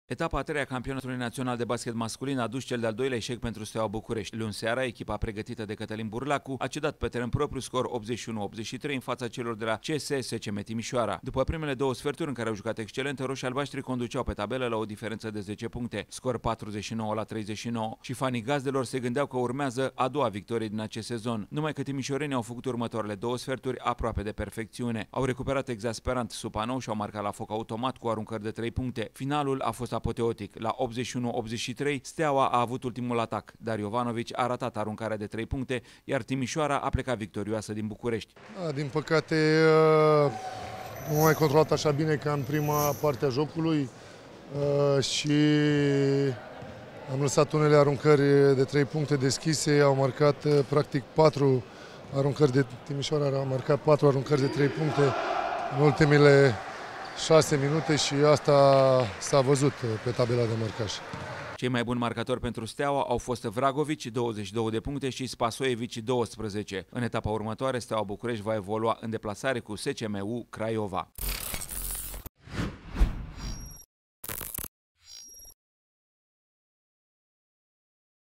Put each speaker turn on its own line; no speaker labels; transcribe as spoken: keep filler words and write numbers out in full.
Etapa a treia a campionatului național de basket masculin a dus cel de-al doilea eșec pentru Steaua București. Luni seara, echipa pregătită de Cătălin Burlacu a cedat pe teren propriu scor optzeci și unu optzeci și trei în fața celor de la C S S C M Timișoara. După primele două sferturi în care au jucat excelent, roșii albaștri conduceau pe tabelă la o diferență de zece puncte, scor patruzeci și nouă la treizeci și nouă, și fanii gazdelor se gândeau că urmează a doua victorie din acest sezon. Numai că timișorenii au făcut următoarele două sferturi aproape de perfecțiune. Au recuperat exasperant supanou și au marcat la foc automat cu aruncări de trei puncte. Finalul a fost apoteotic. La optzeci și unu optzeci și trei, Steaua a avut ultimul atac, dar Jovanovic a ratat aruncarea de trei puncte, iar Timișoara a plecat victorioasă din București.
Da, din păcate, nu am mai controlat așa bine ca în prima parte a jocului și am lăsat unele aruncări de trei puncte deschise, au marcat practic patru aruncări de Timișoara, au marcat patru aruncări de trei puncte în ultimele șase minute și asta s-a văzut pe tabela de marcaj.
Cei mai buni marcatori pentru Steaua au fost Vragovici, douăzeci și două de puncte, și Spasojevici, douăsprezece. În etapa următoare, Steaua București va evolua în deplasare cu S C M U Craiova.